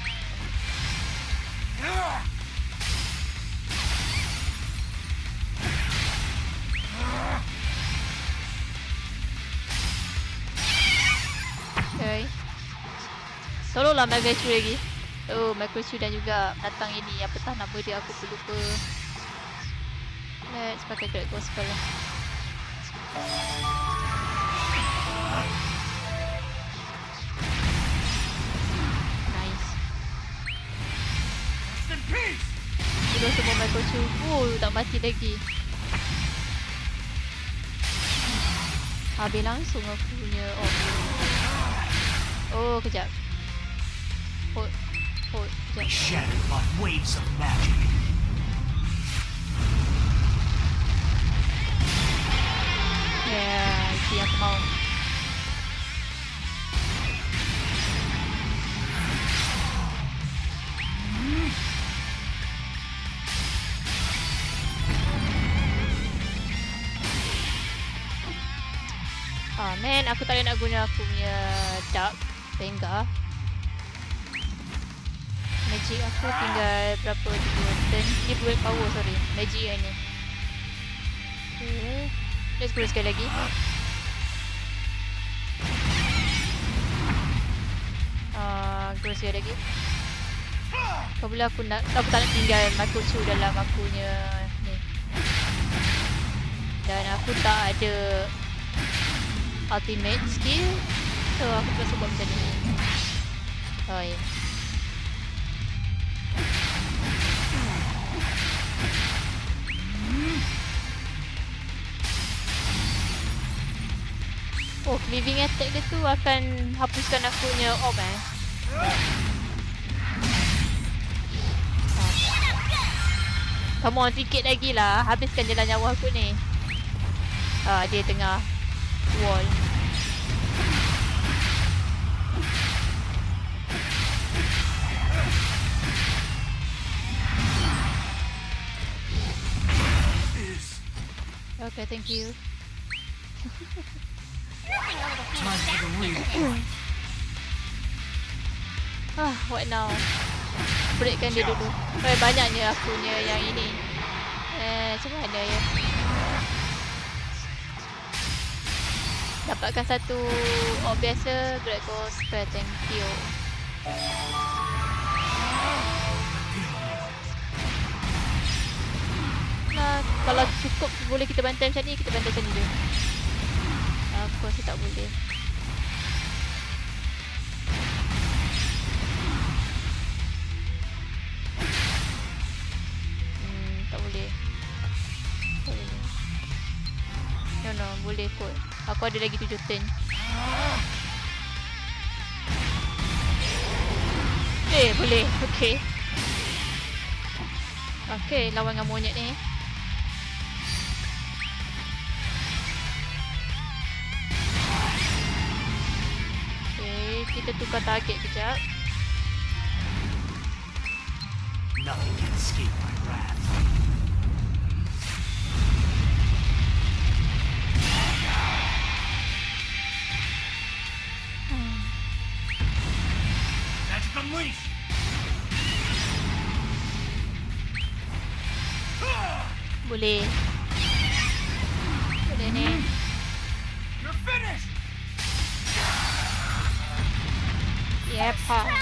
A: Okay. Tolonglah Microchu lagi. Oh, Microchu dan juga datang ini. Apa tak nama dia, aku pun lupa. Let's pakai Great Gospel lah. Nice. Sudah semua Microchu. Oh, tak mati lagi. Habis langsung aku punya. Oh, kejap. Hold, kejap.
B: Shattered by waves of magic.
A: Yeah, itu yang aku mau. Man, aku tak nak guna aku punya Dark Vengar. Magic aku tinggal berapa 2 turn. Ni build power, sorry. Magic yang ni. Okay. Let's go sekali lagi. Go sekali lagi. Kau boleh aku tak nak tinggal Microchu dalam aku punya ni. Dan aku tak ada ultimate skill. So aku terpaksa buat macam ni. Oh ya. Oh, cleaving attack dia tu akan hapuskan aku punya orb Come on, sikit lagi lah. Habiskan jalan nyawa aku ni. Dia tengah wall. Okay, thank you. What now? Breakkan dia dulu. Banyaknya aku punya yang ini. Macam mana ya? Dapatkan satu orb biasa. Great Ghost Spell, thank you. Nah, kalau cukup boleh kita bantai macam ni, kita bantai macam ni je. Aku rasa tak boleh. Tak boleh. Tak boleh. No, boleh kot. Aku ada lagi 7 turn. Boleh. Okay. Okay, lawan dengan monyet ni. Kita tukar target kejap.
B: Nothing can escape my wrath. Magic Unleash!
A: Boleh. Boleh ni.
B: You're finished!
A: Yep.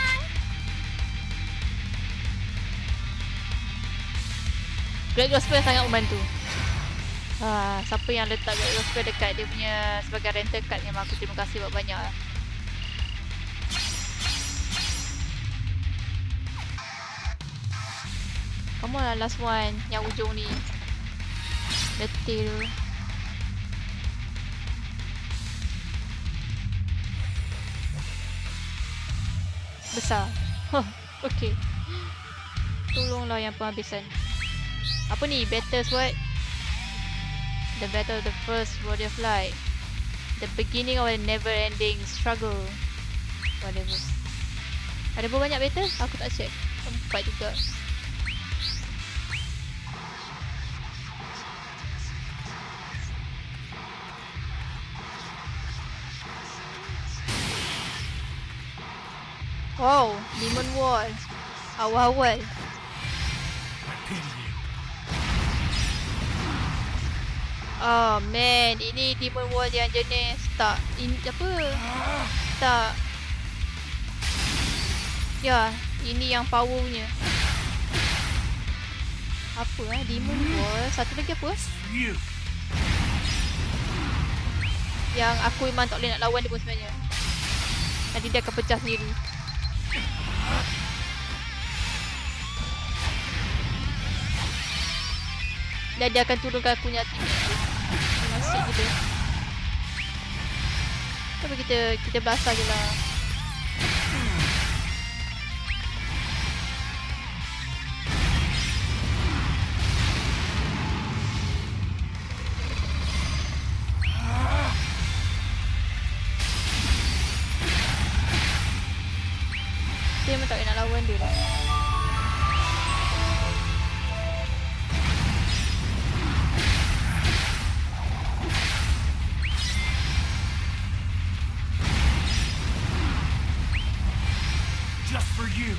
A: Great Ghost Spell sangat membantu. Siapa yang letak Great Ghost Spell dekat dia punya sebagai rental card, memang aku terima kasih banyak lah. Come on lah, last one. Yang ujung ni. Detil. Besar. Okay. Tolonglah yang penghabisan. Apa ni? Battle Sword. The battle of the first warrior of light. The beginning of a never-ending struggle. Whatever. Ada berapa banyak battle? Aku tak check. 4 juga. Wow, Demon Wall. Awal-awal. Oh man, ini Demon Wall yang jenis tak tak. Ya, ini yang power punya. Apa Demon Wall? Satu lagi apa? Yang aku memang tak boleh nak lawan dia pun sebenarnya. Nanti dia akan pecah sendiri. Dan dia akan turunkan aku punya teammate. Masih gila. Tapi kita basah je lah. Dia memang tak nak lawan dia lah.
B: Just for you.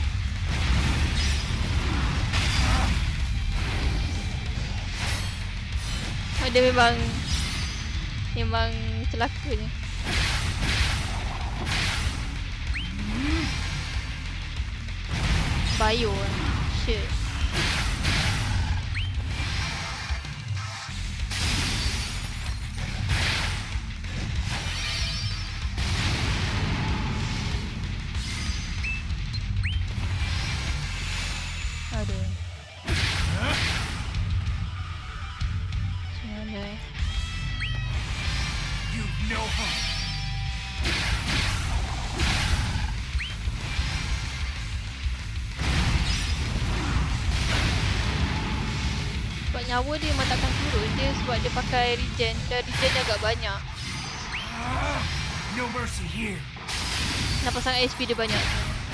A: Dia memang celakanya. Bio shit. nyawa dia memang takkan turun dia sebab dia pakai regen dan regen agak banyak.
B: No mercy here.
A: Nampak sangat HP dia banyak.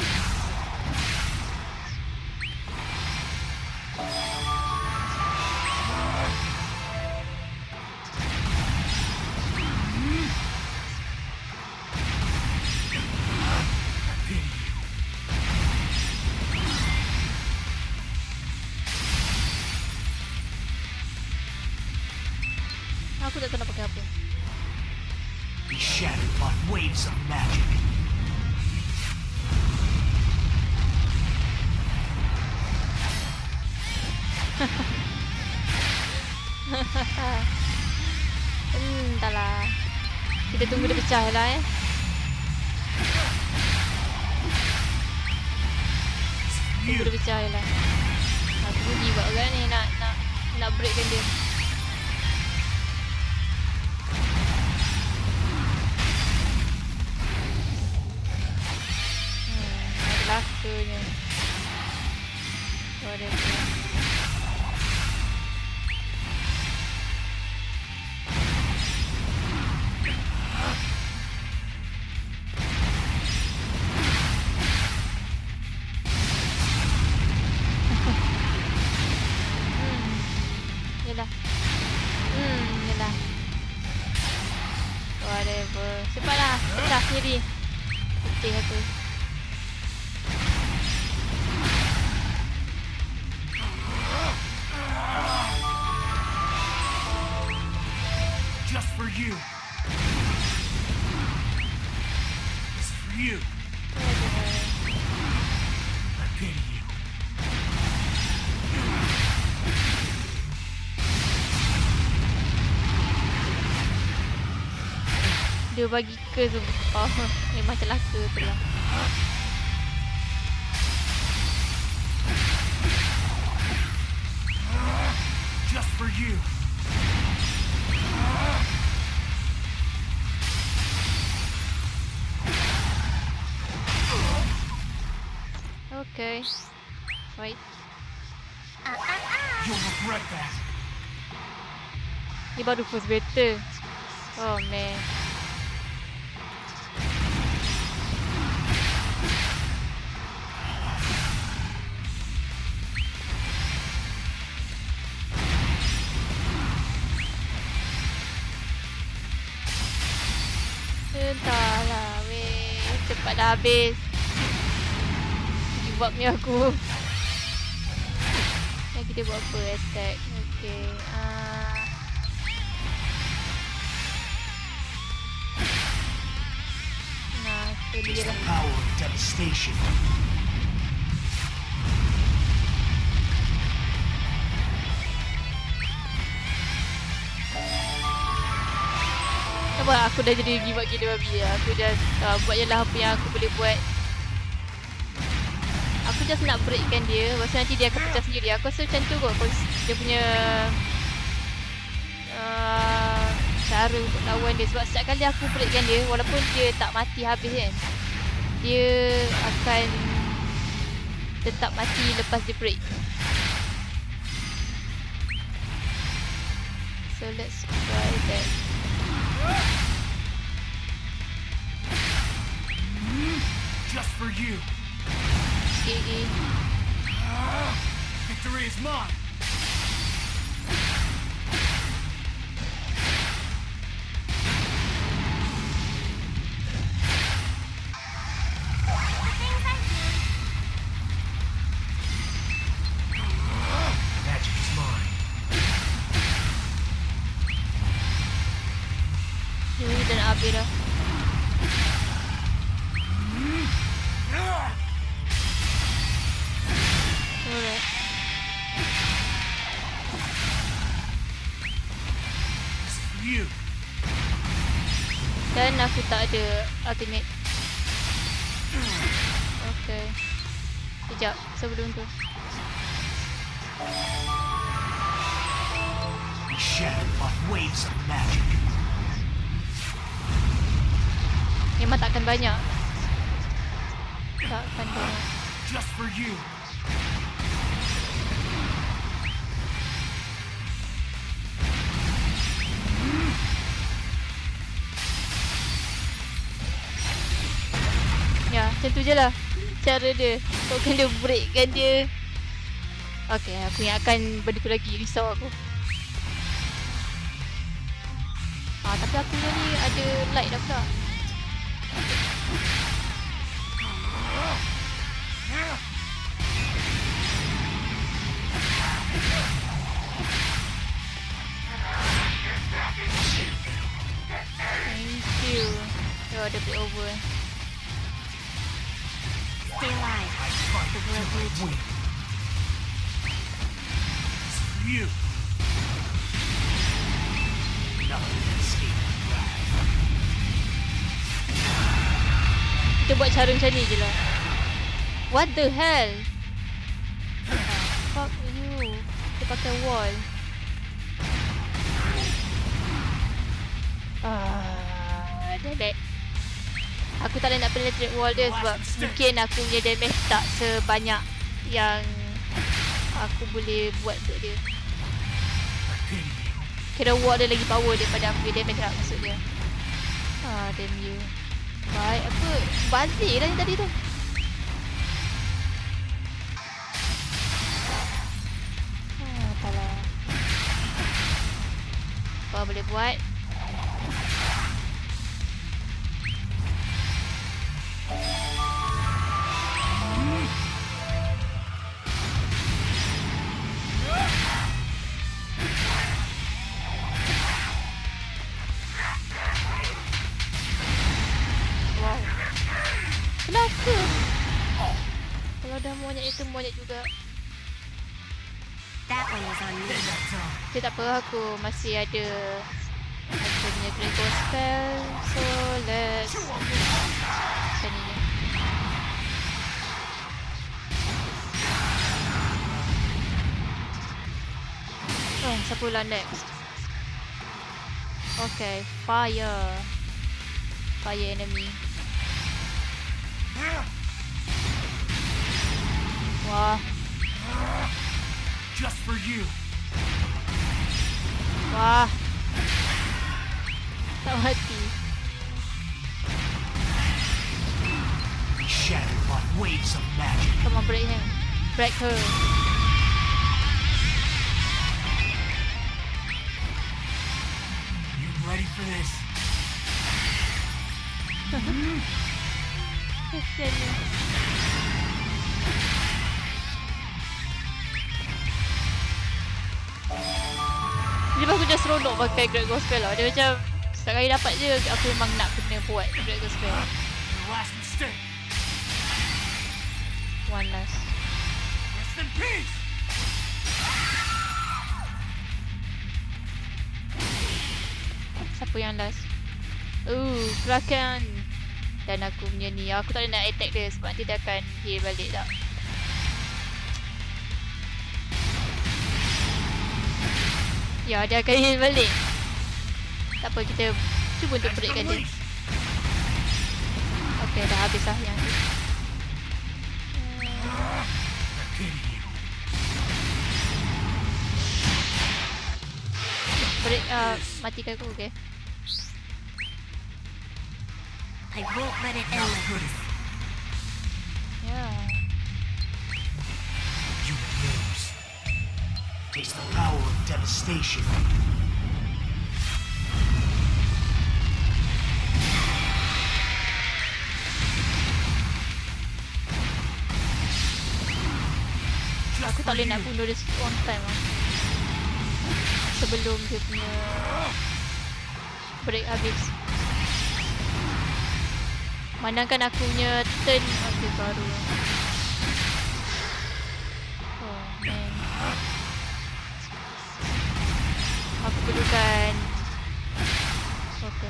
A: Aku tak tahu nak pakai apa.
B: Be shattered by waves of magic.
A: Entahlah. Kita tunggu dia pecah lah Tunggu dia pecah lah. Aku rugi buat kan ni nak breakkan dia. Lakanya. Whatever. Yelah. Yelah. Whatever. Cepatlah. Pecah sendiri. Putih aku.
B: Just for you. This is for you. I pity you.
A: Dia bagi ke semua. Memang celaka tu lah.
B: Just for you.
A: Okay. Fight.
B: You'll regret that.
A: Ni baru first battle. Oh man. Entahlah weh. Cepat dah habis. Give up ni aku. Lagi dia buat apa? Attack. Okay. Nah, tu
B: It's
A: dia
B: the
A: lah.
B: power of devastation.
A: Nampak aku dah jadi give up gila babi. Aku just buat je lah apa yang aku boleh buat. Aku just nak breakkan dia. Lepas tu nanti dia akan pecah sendiri. Aku rasa macam tu kot. Dia punya cara untuk lawan dia. Sebab setiap kali aku breakkan dia, walaupun dia tak mati habis kan, dia akan tetap mati lepas dia break. So let's try that.
B: Just for you.
A: Sikit lagi.
B: Victory is mine. Magic is mine.
A: Dia dah nak habis dah. Alright.
B: This is for you.
A: Dan aku tak ada ultimate. Okay. Sekejap sebelum tu.
B: Be shattered by waves of magic.
A: Memang takkan banyak. Takkan banyak.
B: Just for you.
A: Macam tu je lah cara dia. Kau kena breakkan dia. Okay, aku ingatkan benda tu lagi. Risau aku. Tapi aku ni ada light dah pula. Thank you. Oh, dah break over.
C: Stay alive. The world needs you.
B: It's for you. Nothing can escape the wrath.
A: Kita buat cara macam ni je lah. What the hell? Fuck you. Kita pakai wall. Damn it. Aku tak nak penetrate wall dia sebab mungkin aku punya damage tak sebanyak yang aku boleh buat untuk dia. Kira wall dia lagi power daripada aku punya damage lah maksud dia. Damn you. Baik, apa? Bazir lah ni tadi tu. Apalah. Apa boleh buat? Kenapa? Kalau dah monyet itu monyet juga.
C: That one was on me.
A: Okay, tak apa, aku masih ada aku punya Draco spell. So let's macam ni je. Siapa pula next? Okay, fire. Fire enemy. Wah.
B: Just for you.
A: Wah. Tak mati.
B: Shattered by waves of magic.
A: Come on, break him. Break her.
B: You ready for this?
A: Kesian dia. Lepas aku just seronok pakai Great Ghost Spell lah. Dia macam setiap kali dapat je aku memang nak kena buat Great Ghost Spell.
B: Your last mistake.
A: One last.
B: Rest in peace.
A: Siapa yang last? Kraken. Dan aku punya ni. Aku tak boleh nak attack dia sebab nanti dia akan heal balik tak. Ya, dia akan heal balik. Tak apa, kita cuba untuk breakkan dia. Okay, dah habis lah yang ni. Break, matikan aku, okay.
C: I won't let it end like this.
A: Yeah.
B: You lose. Taste the power of devastation.
A: Aku tak boleh nak bunuh dia one time lah. Sebelum dia punya break habis. Manangkan aku punya turn okay, baru lah. Oh man. Aku perlukan okay.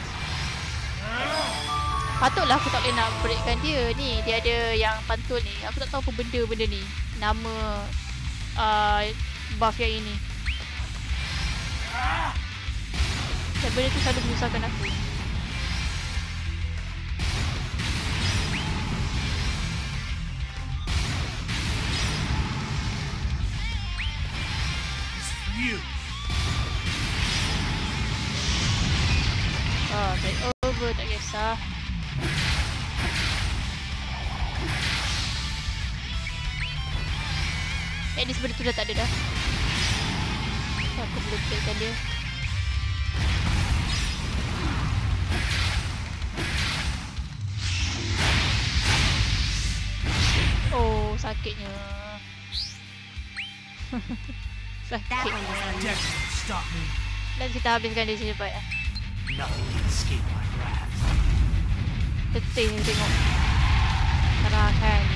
A: Patutlah aku tak boleh nak breakkan dia ni. Dia ada yang pantul ni. Aku tak tahu apa benda-benda ni. Nama buff yang ini. Dan benda tu selalu menyusahkan aku.
B: You.
A: Break over, tak kisah. at least benda tu dah tak ada dah. So, aku boleh playkan dia. Oh, sakitnya. Sakit.
B: Dex, stop me.
A: Dan kita habiskan dia secepat lah.
B: Nothing can escape my wrath.
A: Letih ni tengok serangan ni.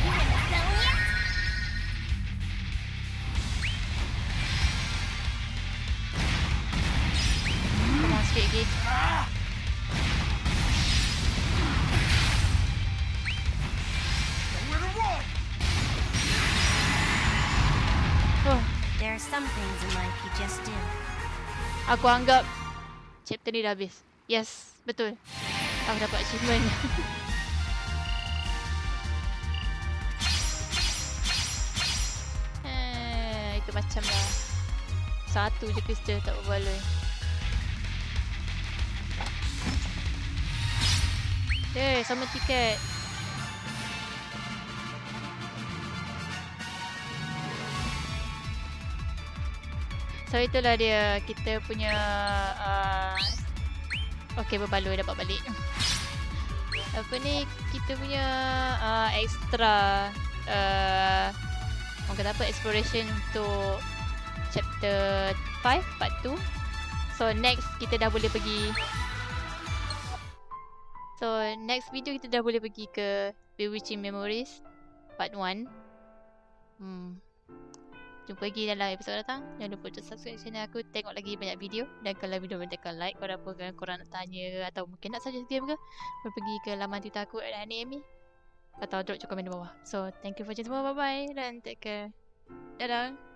A: Come on, sikit lagi. Oh,
D: There are some things in life you just do.
A: aku anggap chapter ni dah habis. Yes, betul. Aku dapat achievement. Itu macam lah. Satu je kristal tak berbaloi. Sama tiket. So itulah dia kita punya okey, berbaloi dapat balik. Apa ni, kita punya extra orang kata apa, exploration untuk chapter 5 part 2. So next kita dah boleh pergi, so next video kita dah boleh pergi ke Bewitching Memories part 1. Jumpa lagi dalam episod datang. Jangan lupa untuk subscribe channel aku, tengok lagi banyak video. Dan kalau video tekan like, kalau apa kan korang nak tanya atau mungkin nak suggest game ke, boleh pergi ke laman Twitter aku @AniAmi atau drop je komen di bawah. So thank you for watching semua, bye bye dan take care. Dadah.